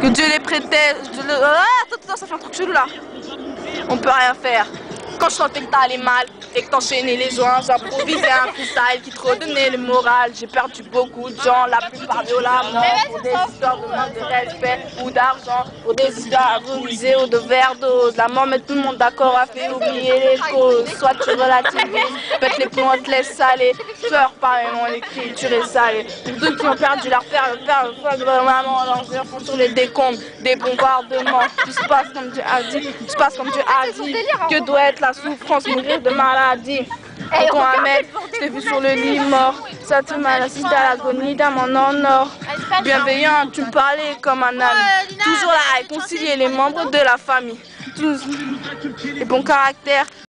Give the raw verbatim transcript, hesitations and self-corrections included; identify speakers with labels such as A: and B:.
A: Que Dieu les prêtait. Dieu le... Ah, attends, attends, ça fait un truc chelou là. On peut rien faire. Quand je sentais que t'allais mal et que t'enchaînais les joints, j'improvisais un freestyle qui te redonnait le moral. J'ai perdu beaucoup de gens, la plupart violemment, pour des histoires de manque de respect ou d'argent, pour des histoires improvisées ou de overdose. La mort met tout le monde d'accord a fait oublier les causes. Soit tu relativises, pète les plombs, te laisse saler. Pleure pas, mon l'écriture est salée. Pour ceux qui ont perdu leur père, le père, le frère, le maman, leurs enfants sur les décombres, des bombardements. Tout se passe comme Dieu a dit, tout se passe comme Dieu a dit. Que doit être la souffrance, mourir de maladie. Tonton Ahmed, je t'ai vu sur le lit mort. Ça te m'a assisté à l'agonie d'âme en or. Bienveillant, tu me parlais comme un âme. Toujours là à réconcilier les membres de la famille. Tous les bons caractères.